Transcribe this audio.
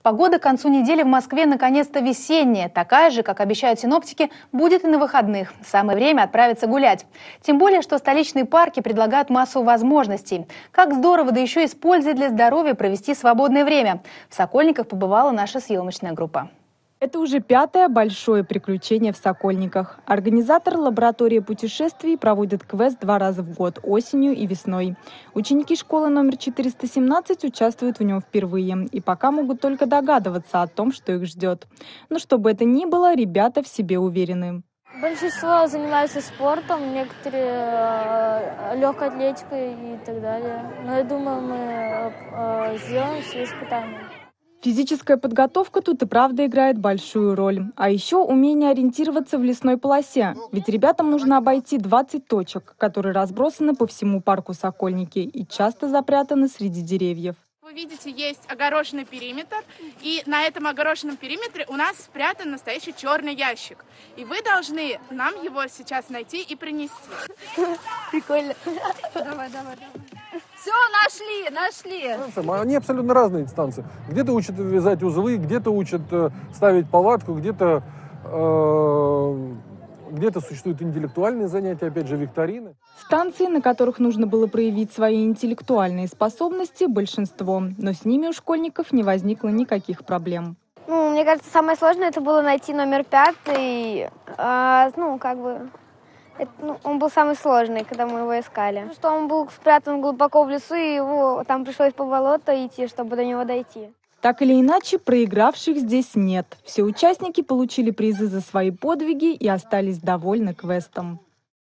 Погода к концу недели в Москве наконец-то весенняя. Такая же, как обещают синоптики, будет и на выходных. Самое время отправиться гулять. Тем более, что столичные парки предлагают массу возможностей. Как здорово, да еще и с пользой для здоровья провести свободное время. В Сокольниках побывала наша съемочная группа. Это уже пятое большое приключение в Сокольниках. Организатор лаборатории путешествий проводит квест 2 раза в год – осенью и весной. Ученики школы номер 417 участвуют в нем впервые и пока могут только догадываться о том, что их ждет. Но что бы это ни было, ребята в себе уверены. Большинство занимаются спортом, некоторые легкой атлетикой и так далее. Но я думаю, мы сделаем все испытания. Физическая подготовка тут и правда играет большую роль. А еще умение ориентироваться в лесной полосе. Ведь ребятам нужно обойти 20 точек, которые разбросаны по всему парку Сокольники и часто запрятаны среди деревьев. Вы видите, есть огороженный периметр, и на этом огороженном периметре у нас спрятан настоящий черный ящик. И вы должны нам его сейчас найти и принести. Прикольно. Давай. Все, нашли. Они абсолютно разные инстанции. Где-то учат вязать узлы, где-то учат ставить палатку, где-то существуют интеллектуальные занятия, опять же, викторины. Станции, на которых нужно было проявить свои интеллектуальные способности, большинство. Но с ними у школьников не возникло никаких проблем. Мне кажется, самое сложное это было найти номер 5. Он был самый сложный, когда мы его искали. Что он был спрятан глубоко в лесу, и его там пришлось по болоту идти, чтобы до него дойти. Так или иначе, проигравших здесь нет. Все участники получили призы за свои подвиги и остались довольны квестом.